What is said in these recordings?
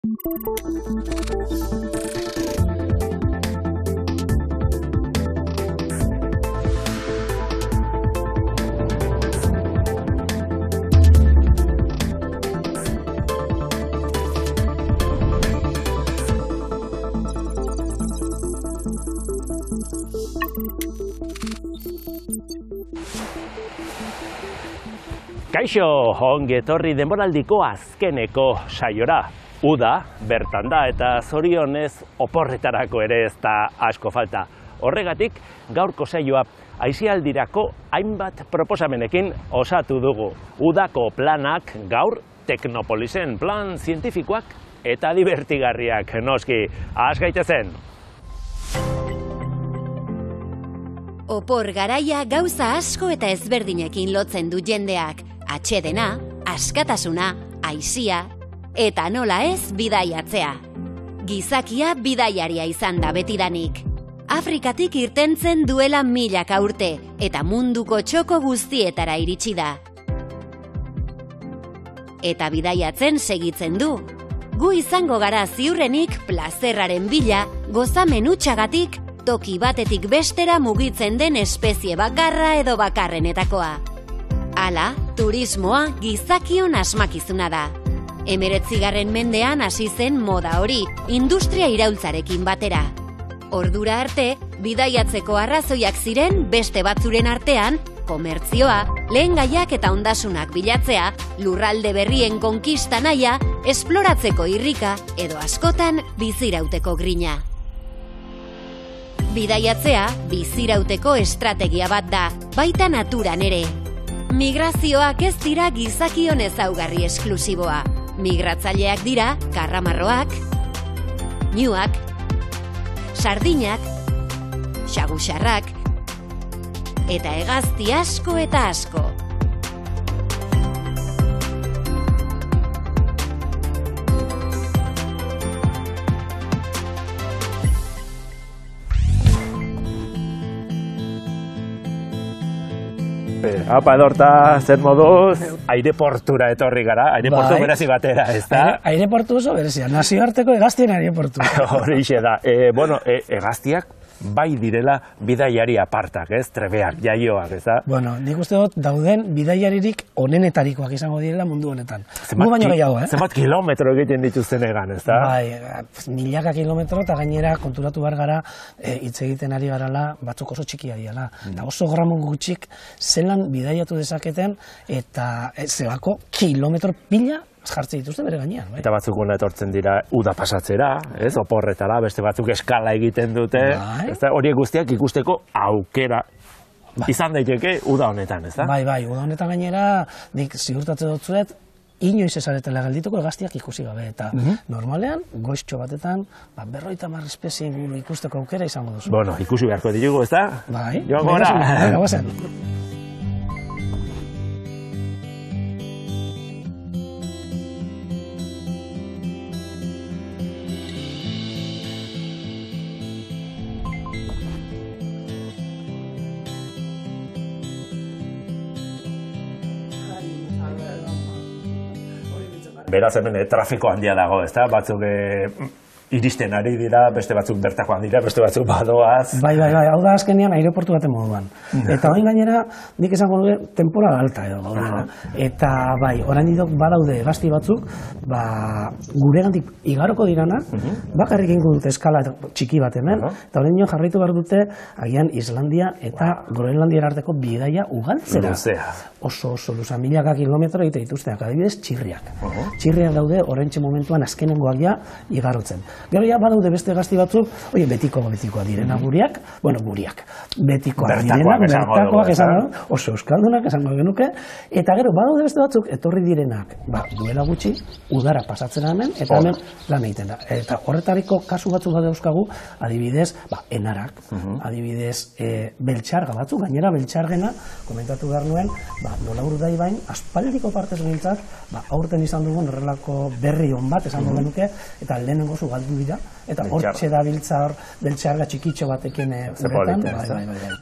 Kaixo, ongi etorri denboraldiko azkeneko saiora. Uda, bertan da eta zorionez oporretarako ere ez da asko falta. Horregatik, gaurko saioa aisialdirako hainbat proposamenekin osatu dugu. Udako planak gaur Teknopolisen plan zientifikoak eta divertigarriak noski. Has gaitezen! Opor garaia gauza asko eta ezberdinekin lotzen du jendeak. Atsedena, askatasuna, aisia, eta nola ez bidaiatzea. Gizakia bidaiaria izan da betidanik. Afrikatik irtentzen duela milaka urte, eta munduko txoko guztietara iritsi da. Eta bidaiatzen segitzen du. Gu izango gara ziurrenik plazerraren bila, gozamen hutsagatik, toki batetik bestera mugitzen den espezie bakarra edo bakarrenetakoa. Hala, turismoa gizakion asmakizuna da. 19. mendean hasi zen moda hori, industria iraultzarekin batera. Ordura arte, bidaiatzeko arrazoiak ziren beste batzuren artean, komertzioa, lehengaiak eta ondasunak bilatzea, lurralde berrien konkista nahia, esploratzeko irrika edo askotan bizirauteko grina. Bidaiatzea bizirauteko estrategia bat da, baita naturan ere. Migrazioak ez dira gizakion ezaugarri esklusiboa. Migratzaileak dira karramarroak, ñuak, sardinak, xagusarrak, eta hegazti asko eta asko. Apa edorta, zer moduz, aireportura etorri gara, aireportu berezi batera, ez da? Aireportu oso berezia, nazioarteko hegaztien aireportu. Horixe da, hegaztiak bai direla bidaiari apartak, ez? Trebeak, jaioak, ez da? Bueno, nik uste dut dauden bidaiaririk onenetarikoak izango direla mundu honetan. Gu baino gehiago, Zenbat kilometro egiten dituzten egan, ez da? Bai, milaka kilometro eta gainera konturatu behar gara hitz egiten ari garala batzuk oso txikia diala. Eta oso gramo gutxik zelan bidaiatu dezaketen eta zelako kilometro pila jartzen dituzte bere gainean. Eta batzuk hona etortzen dira uda pasatzera, ez? Oporretara, beste batzuk eskala egiten dute. Horiek guztiak ikusteko aukera izan daiteke uda honetan, ez da? Bai, uda honetan gainera nik ziurtatzen dutzuet inoiz ezaretela geldituko hegaztiak ikusi gabe. Eta normalean, goiztxo batetan, 50 espezie inguru ikusteko aukera izango duzu. Bueno, ikusi beharko ditugu, ez da? Bai. Joan gora! Beraz hemen trafiko handia dago, ez da? Batzuk iristen ari dira, beste batzuk bertakoan dira, beste batzuk badoaz. Bai, hau da azkenean aireportu baten moduan. Eta orain gainera, nik esango dugu, temporada alta edo gaudela. Eta bai, orain didok badaude hegazti batzuk, guregandik igaroko diranak, bakarrik ingo dute eskala txiki bat hemen, eta orain jarraitu behar dute, agian Islandia eta Groenlandia arteko bidaia ugaltzera. Oso luza, milaka kilometro egite dituzteak, adibidez txirriak. Txirriak daude oraintxe momentuan azkenengoak ja igarotzen. Gero ja badaude beste hegazti batzuk, betikoa direna guriak, betikoak direnak, bertakoak oso euskaldunak esango genuke, eta gero badaude beste batzuk etorri direnak, duela gutxi, udara pasatzen hemen, eta hemen lan egiten da. Eta horretariko kasu batzuk bat euskagu, adibidez, enarak, adibidez, beltxarga batzuk, gainera beltxargena, komentatu behar nuen, nola urdai bain, aspaldiko partez gintzak, aurten izan dugun horrelako berri hon bat esango genuke, eta lehenengo zu galdu dira, eta hortxe da beltxarga txikitxo batekin uretan. Bai.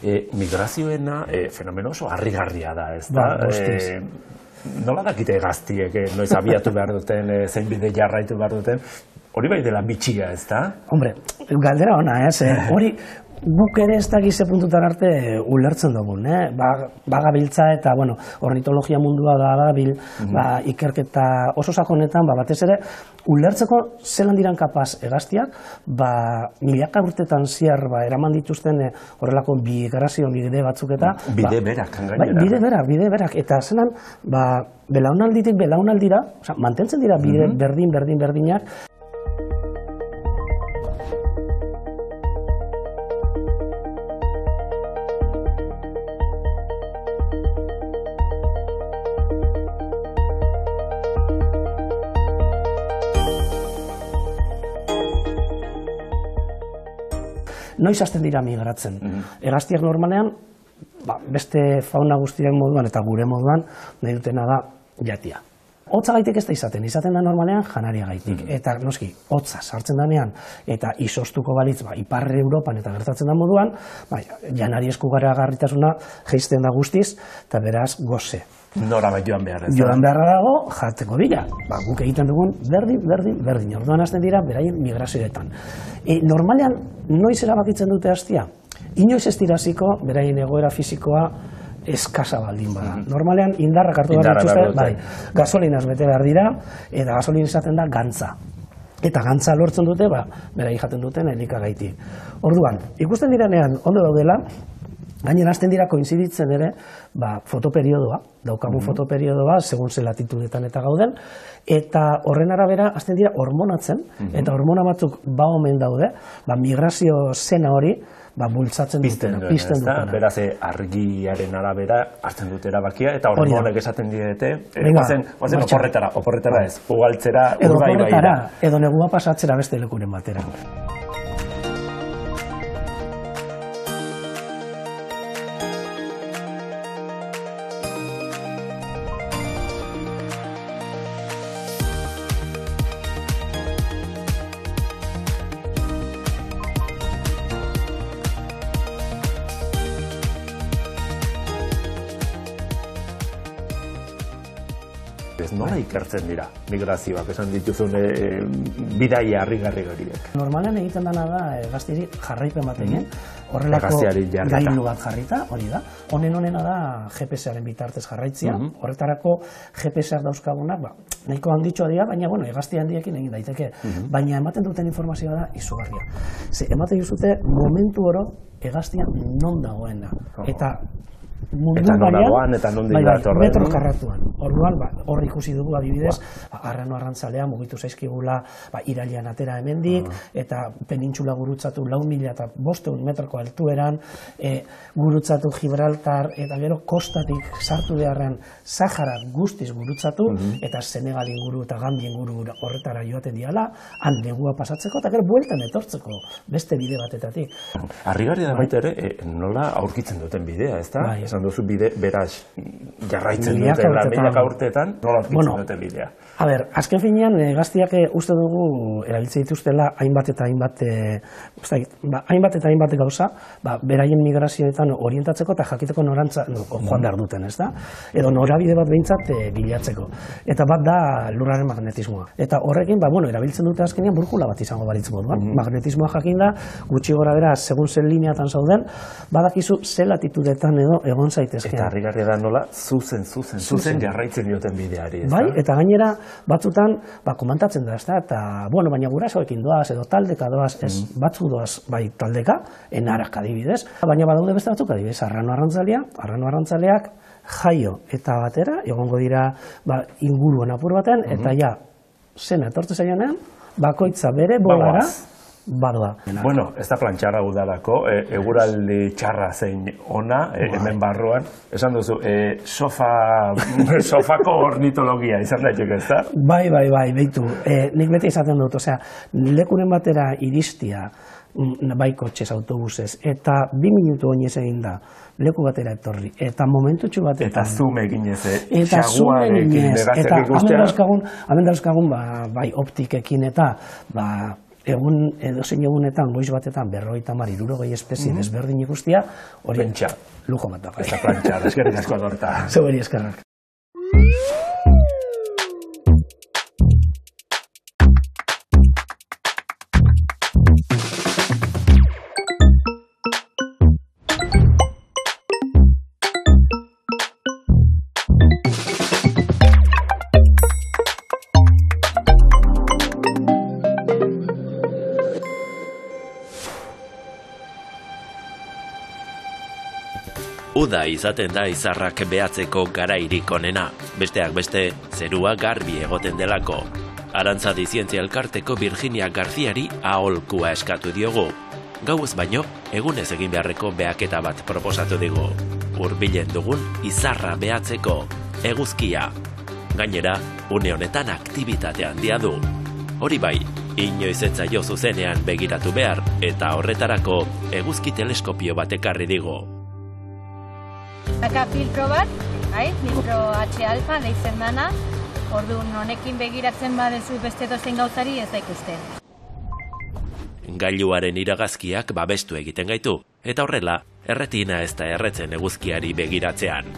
Migrazioena fenomeno oso harrigarria da, ez da? Nola dakite gaztiek, noiz abiatu behar duten, zein bide jarraitu behar duten, hori bai dela bitxia, ez da? Hombre, galdera ona, hori guk ere ez dakize puntutan arte ulertzen dugun, bagabiltza eta, ornitologia mundua da bil, ikerketa oso sakonetan, batez ere, ulertzeko zelan diran kapaz hegaztiak, milaka urtetan ziar eraman dituzten horrelako migrazio bide batzuk eta... Bide berak, gainera. Bide berak, eta zelan, belaunalditik belaunaldira, mantentzen dira bide berdinak, noiz hasten dira migratzen. Hegaztiak normalean, beste fauna guztiak moduan eta gure moduan, nahi dutena da jatia. Hotza gaitik ez da izaten da normalean janaria gaitik. Eta noski, hotza sartzen danean eta izostuko balitz, ipar Europan eta gertatzen da moduan, janari eskugaragarritasuna jeisten da guztiz, eta beraz goze. Nora bat joan behar ez da? Joan beharra dago, jateko bila. Guk egiten dugun berdin. Orduan hasten dira, beraien migrazioetan. Normalean, noiz erabakitzen dute hastia? Inoiz ez dira hasiko, beraien egoera fisikoa eskasa baldin bada. Normalean, indarrak hartu behar dituzte, gasolinaz bete behar dira, eta gasolin izaten da gantza. Eta gantza lortzen dute, beraien jaten duten elikagaitik. Orduan, ikusten diranean, ondo daudela, gainera hasten dira koinziditzen ere, fotoperiodoa, daukagun fotoperiodoa, segun ze latitudetan eta gauden, eta horren arabera hasten dira hormonatzen, eta hormona batzuk omen daude, migrazio zena hori, bultzatzen dutena, pizten dutena. Beraz, argiaren arabera hartzen dute erabakia, eta hormonek esaten didete, oazen oporretara ez, ugaltzera, urdaibaira. Edo negua pasatzera beste lekuren batera. Nola ikertzen dira migrazioak, esan dituzun bidaia harrigarri horiek? Normalean egiten dena da hegaztiri jarraipen bat egin, horrelako gailu bat jarrita, hori da. Honena da GPS-aren bitartez jarraitzia, horretarako GPS-ak dauzkagunak, nahiko handitxoa dira, baina hegazti handiekin egin daiteke. Baina ematen duten informazioa da izugarria. Ematen duzute momentu oro hegaztia non dagoen da. Eta mundu baian, metro karratuan. Orduan, hor ikusi dugu adibidez, arrano arrantzalea mugitu zaizkigula irailean atera hemendik, eta penintxula gurutzatu 4.500 metroko altueran, gurutzatu Gibraltar, eta gero kostatik sartu beharrean Sahara guztiz gurutzatu, eta Senegal inguru eta Gambia inguru horretara joaten diala, han negua pasatzeko, eta gero bueltan etortzeko beste bide batetatik. Harrigarria da baita ere, nola aurkitzen duten bidea, ez da? Esan duzu bide, beraz, jarraitzen dutela, milaka urteetan, nola aurkitzen duten bidea. Azken finean, gaztiak uste dugu erabiltzen dituztela hainbat eta hainbat gauza, beraien migrazioetan orientatzeko eta jakiteko norantza joan behar duten, ez da? Edo norabide bat behintzat bilatzeko. Eta bat da lurraren magnetismoa. Eta horrekin, erabiltzen dute azkenean burjula bat izango balitz moduan. Magnetismoa jakin da, gutxi gora bera, segun zen lineatan zauden, badakizu ze latitudetan edo egon zaitezkean. Eta harrigarria da nola, zuzen jarraitzen dioten bideari, ez da? Bai, eta gainera, batzutan, komantatzen da, ez da, eta, baina gurasoekin doaz, edo taldeka doaz, ez, batzu doaz, bai, taldeka, enarak adibidez, baina badaude beste batzuk adibidez, arrano arrantzaleak, jaio eta batera, egongo dira, inguruan apur batean, eta zena etortze zaionean, bakoitza bere bolara, badoa. Ez da plantxarra udalako, eguraldi txarra zein ona, hemen barruan, esan duzu, sofako ornitologia izan daiteke, ez da? Bai, behitu, nik beti izaten dut, lekuren batera iristia, bai kotxez, autobusez, eta 2 minutu oinez egin da, leku batera etorri, eta momentutxu batetan... Eta zume eginez, xaguarekin, eta hemen dauzkagun, bai optikekin eta, edozein egunetan, goiz batetan, 50-60 espezie desberdin ikustia, hori Pentsa. lujo bat da. Ez da plantxa, eskerrik asko Dorta. Zeuberi eskerrak. Uda izaten da izarrak behatzeko garairik onena, besteak beste zerua garbi egoten delako. Arantzadi Zientzia Elkarteko Virginia Garziari aholkua eskatu diogu. Gauez baino, egunez egin beharreko behaketa bat proposatu digu. Hurbilen dugun izarra behatzeko, eguzkia. Gainera, une honetan aktibitate handia du. Hori bai, inoiz ez zaio zuzenean begiratu behar, eta horretarako eguzki teleskopio bat ekarri digu. Aka filtro bat, filtro H-alfa deitzen dana, orduan honekin begiratzen badezu beste dozein gauzari ez da ikusten. Gailuaren iragazkiak babestu egiten gaitu, eta horrela, erretina ez da erretzen eguzkiari begiratzean.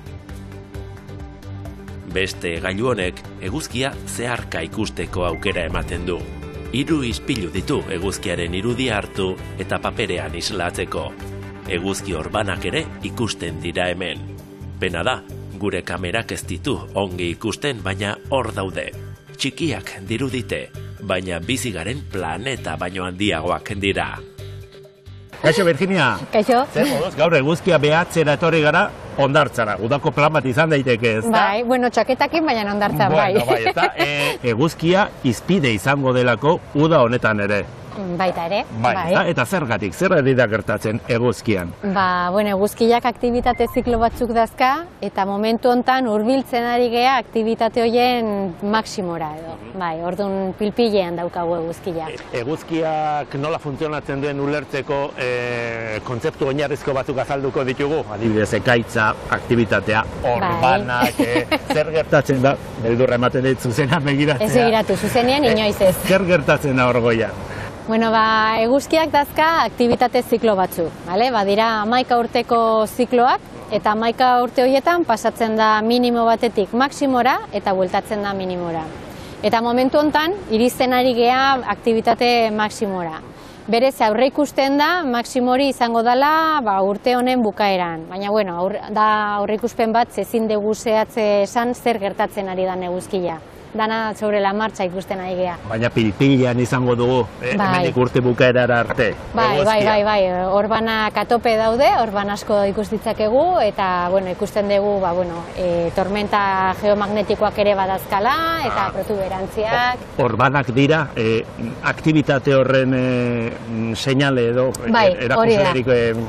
Beste gailu honek eguzkia zeharka ikusteko aukera ematen du. 3 ispilu ditu eguzkiaren irudia hartu eta paperean islatzeko. Eguzki orbanak ere ikusten dira hemen. Pena da, gure kamerak ez ditu ongi ikusten, baina hor daude. Txikiak dirudite, baina bizigaren planeta baino handiagoak dira. Kaixo, Virginia. Kaixo. Zer moduz, gaur eguzkia behatzera etorri gara ondartzara. Udako plan bat izan daiteke, ez da? Bai, bueno, txaketakin baina ondartzan, bai. Bueno, bai, eta eguzkia izpide izango delako uda honetan ere. Baita ere, bai. Eta zergatik, zer ari da gertatzen eguzkian? Bueno, eguzkiak aktibitate ziklo batzuk dazka, eta momentu hontan hurbiltzen ari gea aktibitate horien maksimora edo. Bai, orduan pilpilean daukagu eguzkia. Eguzkiak nola funtzionatzen duen ulertzeko kontzeptu oinarrizko batzuk azalduko ditugu? Adibidez, ekaitza, aktibitatea, orbanak, zer gertatzen da? Beldurra ematen dit zuzenean begiratzea. Ez begiratu, zuzenean inoiz ez. Zer gertatzen da hor goian? Bueno, eguzkiak dazka aktibitate ziklo batzuk, badira 11 urteko zikloak, eta 11 urte horietan pasatzen da minimo batetik maksimora eta bueltatzen da minimora. Eta momentu hontan iristen ari gea aktibitate maksimora. Berez aurre ikusten da maksimori izango dela urte honen bukaeran. Baina bueno, da aurre ikuspen bat ezin dugu zehatze esan zer gertatzen ari da eguzkia. Dana sobre la marcha ikusten ari gea. Baina pilpilean izango dugu, hemendik urte bukaerara arte. Bai, orbanak atope daude, orban asko ikustitzakegu, eta bueno, ikusten dugu tormenta geomagnetikoak ere badazkala, eta protuberantziak. Orbanak dira, aktibitate horren seinale edo, erakuslerik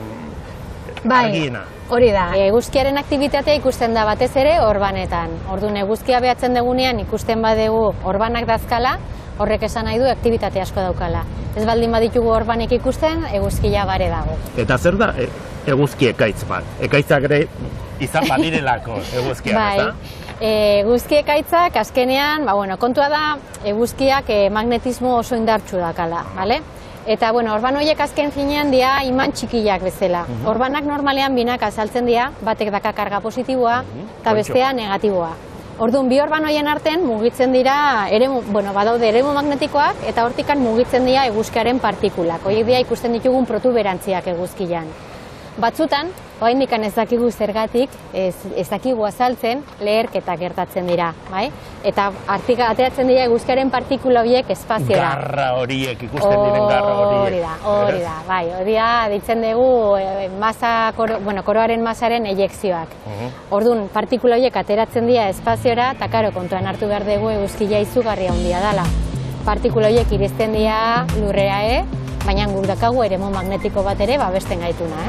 argiena. Hori da, eguzkiaren aktibitatea ikusten da batez ere orbanetan. Orduan eguzkia behatzen dugunean ikusten badegu orbanak dazkala, horrek esan nahi du aktibitate asko daukala. Ez baldin baditugu orbanek ikusten, eguzkia bare dago. Eta zer da eguzki ekaitz bat? Ekaitzak ere izan badirelako eguzkiak, eta? Eguzki ekaitzak azkenean, kontua da eguzkiak magnetismo oso indartsu dakala, bale? Eta, orban horiek azken finean dira iman txikiak bezala. Orbanak normalean binak azaltzen dira, batek daka karga positiboa eta bestea negatiboa. Orduan, bi orban horien artean mugitzen dira, badaude eremu magnetikoak eta hortikan mugitzen dira eguzkiaren partikulak. Horiek dira ikusten ditugun protuberantziak eguzkian. Batzutan, oraindik ez dakigu zergatik, ez dakigu azaltzen, leherketak gertatzen dira, bai? Eta ateratzen dira eguzkiaren partikula horiek espaziora. Garra horiek, ikusten diren garra horiek. Hori da, bai. Hori da, ditzen dugu koroaren masaren eiekzioak. Orduan, partikula horiek ateratzen dira espaziora, eta kontuan hartu behar dugu eguzkia izugarria handia dela. Partikula horiek iristen dira lurrera, baina guk dakagu eremu magnetiko bat ere babesten gaituna,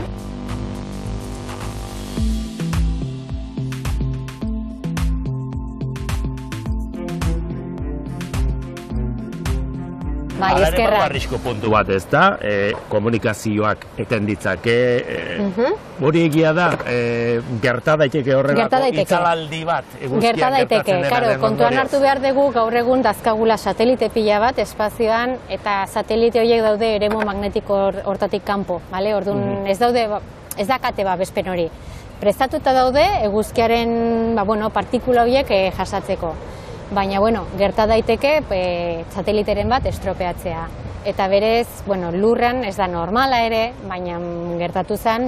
Bai, eskerrak. Arrisku puntu bat ez da, komunikazioak eten ditzake, hori egia da, gerta daiteke horrelako itzalaldi bat, eguzkian gertatzen denaren kontuan hartu behar dugu gaur egun dazkagula satelite pila bat espazioan, eta satelite horiek daude eremu magnetiko hortatik kanpo, orduan ez daude, ez dakate bespen hori. Prestatuta daude eguzkiaren partikula horiek jasatzeko. Baina, gerta daiteke sateliteren bat estropeatzea. Eta berez, lurran ez da normala ere, baina gertatu zen,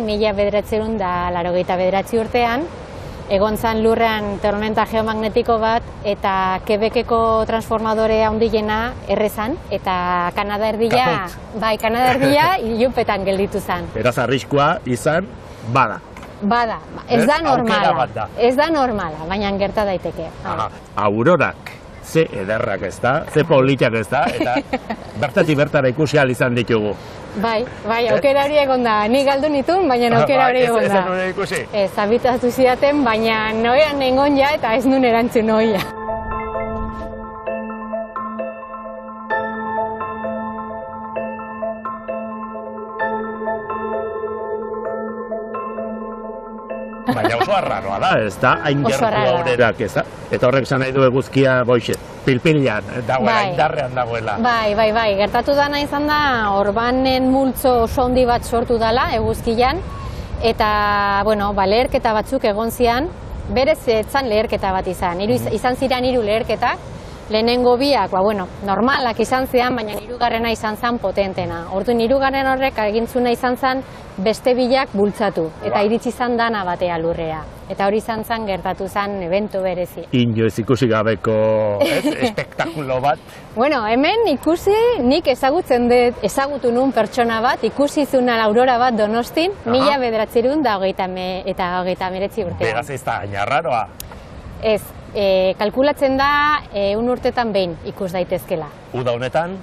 1989 urtean, egon zen lurrean tormenta geomagnetiko bat, eta Quebeceko transformadore handiena errezan, eta Kanada erdia ilupetan gelditu zen. Beraz, arriskua izan, bada. Bada, ez da normala, baina gerta daiteke. Aurorak, ze ederrak ez da, ze politak ez da, eta bertatik bertara ikusi ahal izan ditugu. Bai, aukera hori egon da, ni galdu nitun, baina aukera hori egon da. Ez nuen ikusi? Ez, abitatu zidaten, baina noean egon ja eta ez nuen erantzun noia. Baina oso arraroa da, ez da, hain gertu aurerak, ez da? Eta horrek zan nahi du eguzkia pilpilean, indarrean dagoela. Bai, gertatu dana izan da, orbanen multzo oso handi bat sortu dela eguzkian, eta, leherketa batzuk egon zian, berez etzan leherketa bat izan ziren 3 leherketak, lehenengo biak, normalak izan zian, baina 3. izan zen potentena. Orduan 3. horrek egintzuna izan zen beste bilak bultzatu, eta iritsi izan dana batea lurrea. Eta hori izan zen gertatu zen evento berezi. Inoiz ikusi gabeko espektakulo bat. Hemen ikusi, nik ezagutu nun pertsona bat, ikusi zuna aurora bat Donostin, 1989 urtean. Beraz ez da, ainarraroa. Ez, kalkulatzen da 1 urtetan behin ikus daitezkela. Uda honetan?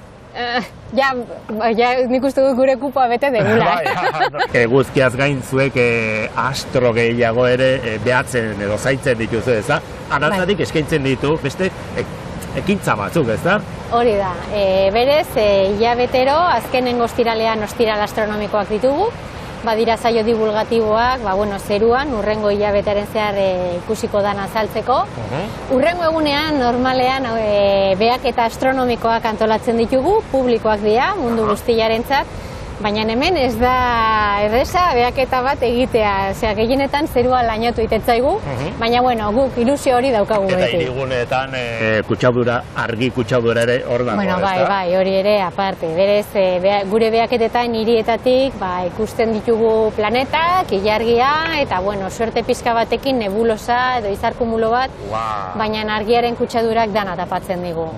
Nik uste dut gure kupoa bete degula. Eguzkiaz gain zuek astro gehiago ere behatzen edo zaitzen dituzu, ez da? Arantzatik eskaintzen ditu beste ekintza batzuk, ez da? Hori da, berez, hilabetero, azkenengo ostiralean ostiral astronomikoak ditugu, badira saio divulgatiboak, zeruan, urrengo hilabetearen zehar ikusiko dana azaltzeko. Urrengo egunean, normalean, behaketa astronomikoak antolatzen ditugu, publikoak dira, mundu guztiarentzat, baina hemen ez da erresa behaketa bat egitea, gehienetan zerua lainotu itetzaigu, baina guk ilusio hori daukagu beti. Eta hirigunetan argi kutsadura ere hor dago, ez da? Bai, hori ere aparte. Berez, gure behaketetan hirietatik ikusten ditugu planetak, ilargia, eta suerte pizka batekin nebulosa edo izarkumulo bat, baina argiaren kutsadurak dana tapatzen digu.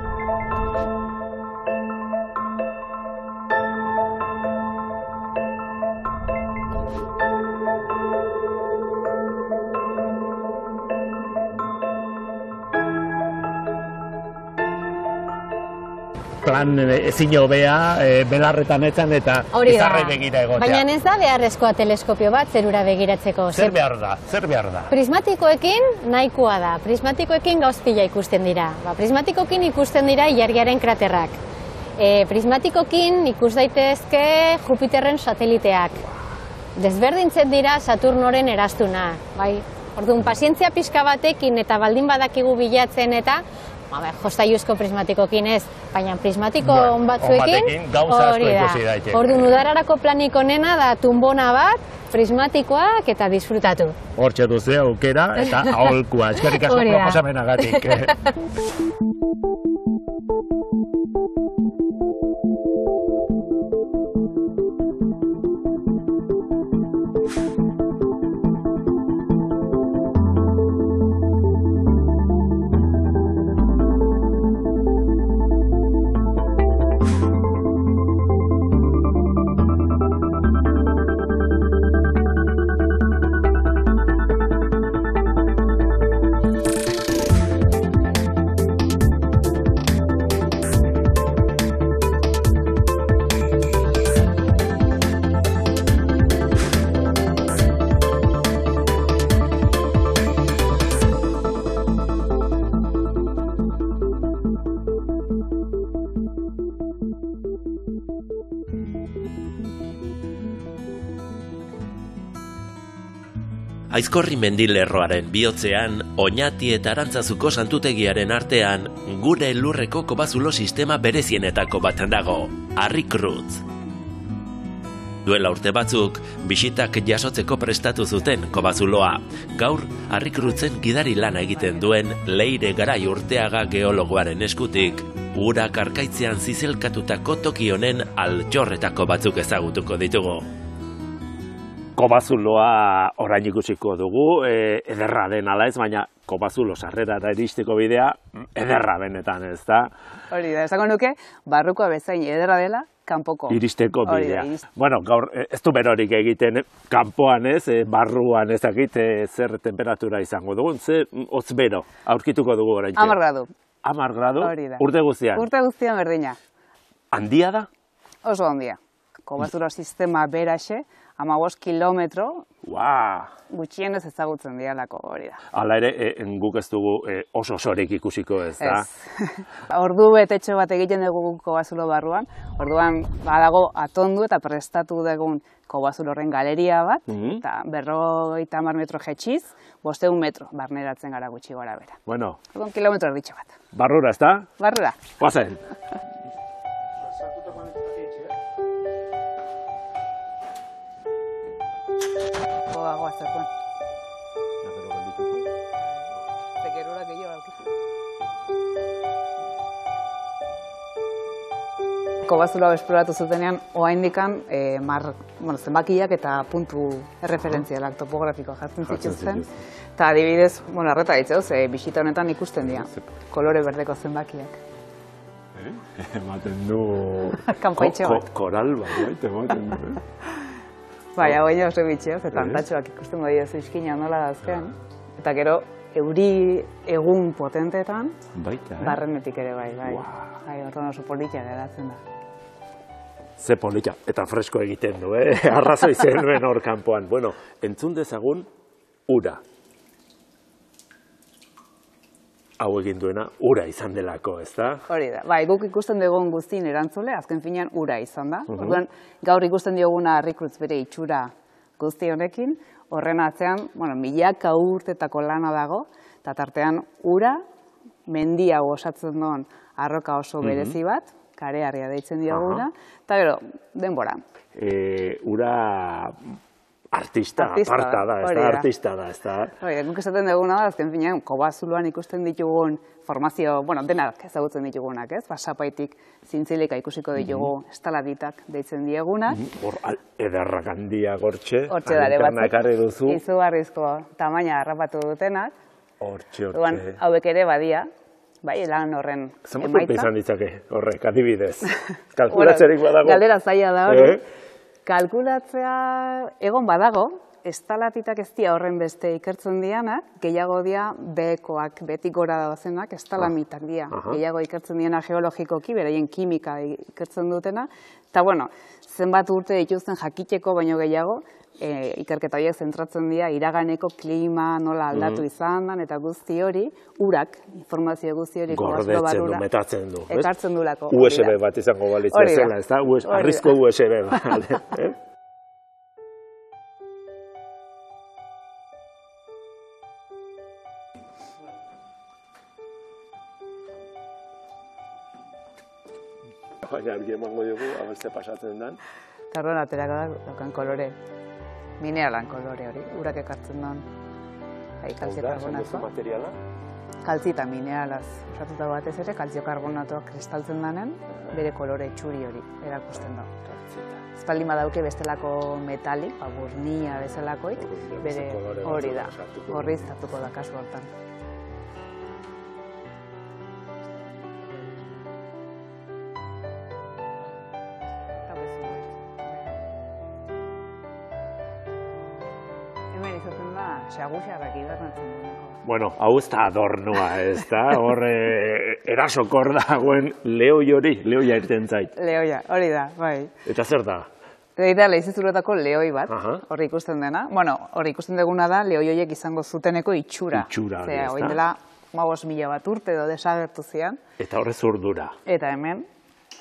Plan ezin hobea, belarretan etzan eta izarre begira egotea. Baina ez da beharrezkoa teleskopio bat zerura begiratzeko. Zer behar da? Prismatikoekin nahikoa da. Prismatikoekin gauzpila ikusten dira. Prismatikoekin ikusten dira ilargiaren kraterrak. Prismatikoekin ikus daitezke Jupiterren sateliteak. Desberdintzen dira Saturnoren eraztuna. Orduan, pazientzia pixka batekin eta baldin badakigu bilatzen eta jostailuzko prismatikokin ez, baina prismatiko batzuekin hori da. Orduan, udararako planik onena da tunbona bat, prismatikoak eta disfrutatu. Hortxe duzu aukera eta aholkua. Eskerrik asko proposamenagatik. Aizkorri mendilerroaren bihotzean, Oñati eta Arantzazuko santutegiaren artean, gure lurreko kobazulo sistema berezienetako bat dago, Harrikrutz. Duela urte batzuk, bisitak jasotzeko prestatu zuten kobazuloa. Gaur, Harrikrutzen gidari lana egiten duen Leire Garai Urteaga geologoaren eskutik, urak arkaitzean zizelkatutako toki honen altxorretako batzuk ezagutuko ditugu. Kobazuloa orain ikusiko dugu, ederra den ala ez, baina kobazulo sarrerara iristeko bidea ederra benetan, ez da? Hori da, esango nuke, barrukoa bezain ederra dela, kanpoko. Iristeko bidea. Bueno, gaur ez du berorik egiten kanpoan ez, barruan ezakit zer temperatura izango dugun, ze hotz bero aurkituko dugu orain. 10 gradu. 10 gradu? Hori da. Urte guztian? Urte guztian berdina. Handia da? Oso handia. Kobazulo sistema beraxe, 15 kilometro, gutxienez ezagutzen dialako hori da. Hala ere, guk ez dugu oso sorik ikusiko ez da? Ez. Ordu betetxo bat egiten dugu kobazulo barruan, orduan badago atondu eta prestatu dugun kobazulo horren galeria bat, eta 50 metro jetxiz, 500 metro barneratzen gara gutxi gora bera. Bueno. Orduan kilometro erditxo bat. Barrura, ez da? Barrura. Guazen. Kobazuloa esploratu zutenean, oraindikan zenbakiak eta puntu erreferentzialak topografikoa jartzen zituzten. Eta adibidez, arreta ditzeuz, bisita honetan ikusten dira, kolore berdeko zenbakiak. Ematen du... Kanpaitxe bat. Koral bat, ematen du. Baina, baina oso bitxeoz, eta antatxoak ikusten dira izkina nola dazkean. Eta gero, euri egun potentetan, barrenetik ere bai. Horren oso politia geratzen da. Ze politia, eta fresko egiten du, arrazoi zenuen hor kanpoan. Bueno, entzun dezagun, ura. Hau egin duena, ura izan delako, ez da? Hori da, bai, guk ikusten dugun guztien erantzule, azken finean ura izan da. Orduan, gaur ikusten dioguna Harrikrutz bere itxura guzti honekin, horren atzean, milaka urtetako lana dago, eta tartean ura, mendia osatzen duen arroka oso berezi bat, kareharria deitzen dioguna, eta gero, denbora. Ura artista aparta da, ez da, artista da, ez da. Guk esaten duguna da, azken finean, kobazuloan ikusten ditugun formazio, denak ezagutzen ditugunak, ez? Basapaitik zintzilika ikusiko ditugu estaladitak deitzen diegunak. Hor, ederrak handia gortxe, dare batzuk, izugarrizko tamaina harrapatu dutenak. Hortxe. Hauek ere badia, bai, lan horren emaitza. Zenbat izan ditzake horrek, adibidez? Kalkulatzerik badago? Galdera zaila da hori. Kalkulatzea egon badago, estalatitak ez dira horren beste ikertzen dianak, gehiago dira bekoak, betik gora dauzenak, estalamitak dira. Gehiago ikertzen diana geologikoki, beraien kimika ikertzen dutena. Eta, zenbat urte dituzten jakiteko baino gehiago, ikerketa horiek zentratzen dira, iraganeko klima nola aldatu izan den, eta guzti hori, urak, informazio guzti hori kobazulo barrura. Metatzen du, ez? Ekartzen du lako. USB bat izango balitz bezala, ez da? Arrizko USB bat. Baina argi emango dugu, abertze pasatzen den. Eta horren aterako daukan kolore. Mineralan kolore hori, urak ekartzen duen. Kaltzio karbonato. Materiala? Kaltzi eta mineralaz osatuta batez ere, kaltzio karbonatoak kristaltzen denen, bere kolore txuri hori erakusten da. Espaldin badauke bestelako metalik, burnia bezalakoik, bere hori da, horri iztatuko da kasu hortan. Xaguxarrak hibernatzen dueneko. Bueno, hau ez da adornoa, ez da? Hor erasokor dagoen leoi hori, leoia irten zait. Leoia, hori da, bai. Eta zer da? Da, lehizizuretako leoi bat, hori ikusten dena. Hori ikusten duguna da, leoi horiek izango zuteneko itxura. Itxura, ez da? Oin dela, 5.000 bat urte edo desagertu zian. Eta horrez urdura. Eta hemen,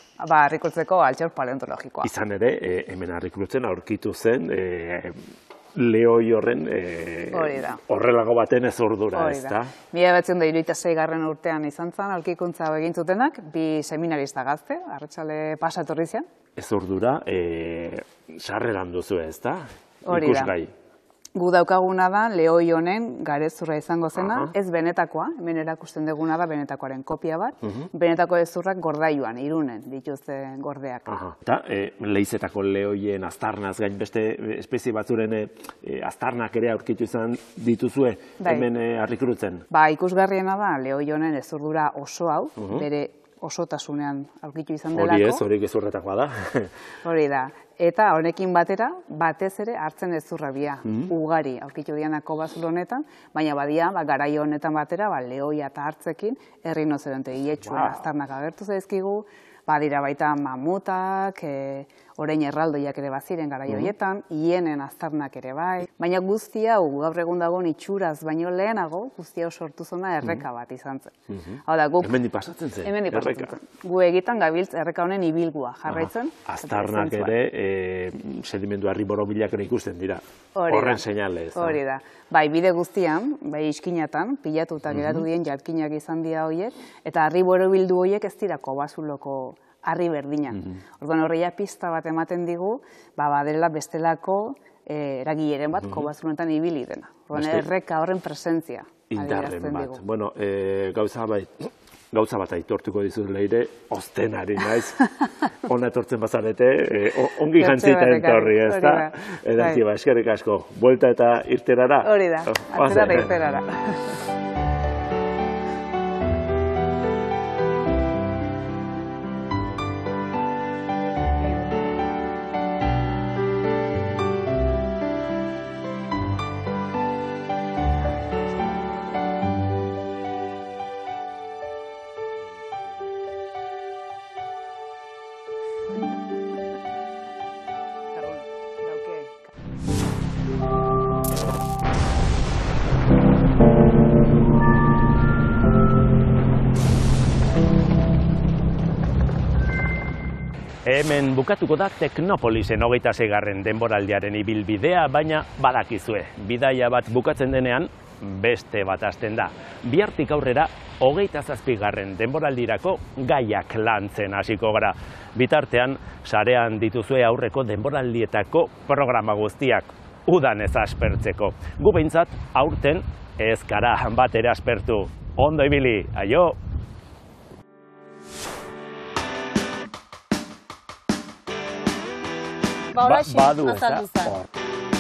Harrikrutzeko altxor paleontologikoa. Izan ere, hemen Harrikrutzen aurkitu zen, lehoi horren horrelako baten ez urdura, ez da? 1976 urtean izan zen, aurkikuntza egin zutenak, 2 seminarista gazte, arratsale pasatorri zian. Ez urdura, sarreran duzu, ez da? Hori da. Gu daukaguna da, lehoi honen garezurra izango zena, ez benetakoa, hemen erakusten duguna da benetakoaren kopia bat, benetako ezurrak Gordailuan, Irunen dituzte gordeak. Eta leizetako lehoien aztarnaz gain beste espezie batzuren aztarnak ere aurkitu izan dituzue hemen Harrikurutzen? Ikusgarriena da, lehoi honen ezurdura oso hau, bere osotasunean aurkitu izan delako. Hori ez, hori gezurretakoa da. Hori da. Eta honekin batera, batez ere hartzen ezurra bia, ugari aurkitu dianako bazulo honetan, baina badia, garai honetan batera, lehoia eta hartzekin, errinozeronte hietxuen aztarnak agertu zaizkigu, badira baita mamutak, orain erraldoiak ere baziren garai horietan, hienen aztarnak ere bai, baina guzti hau gaur egun dagoen itxuraz baino lehenago, guzti hau sortu zona erreka bat izan zen. Hemendik pasatzen zen, erreka. Gu egitan gabiltz erreka honen ibilgua jarraitzen. Aztarnak ere sedimendu harri borobilak ere ikusten dira, horren seinale ez da. Hori da. Bai, bide guztian, bai iskinatan, pilatuta geratu dien jarkinak izan dira horiek, eta harri borobildu horiek ez dira kobazuloko harri berdinak. Orduan horreia pista bat ematen digu, badela bestelako eragileren bat kobazulonetan ibili dena. Orduan erreka horren presentzia adierazten digu. Bueno, gauza bat aitortuko dizut Leire, ostenari naiz. Ona etortzen bazarete, ongi jantzita entorri, ez da? Edanti, eskerrik asko. Buelta eta irterara? Hori da, atzera eta irterara. Hemen bukatuko da Teknopolisen 26. denboraldiaren ibilbidea, baina badakizue, bidaia bat bukatzen denean, beste bat hasten da. Bihartik aurrera, 27. denboraldirako gaiak lantzen hasiko gara. Bitartean, sarean dituzue aurreko denboraldietako programa guztiak, udan ez aspertzeko. Gu behintzat, aurten ez gara bat ere aspertu. Ondo ibili, aio! Ba, horaxi, badu ez da. azaldu zen.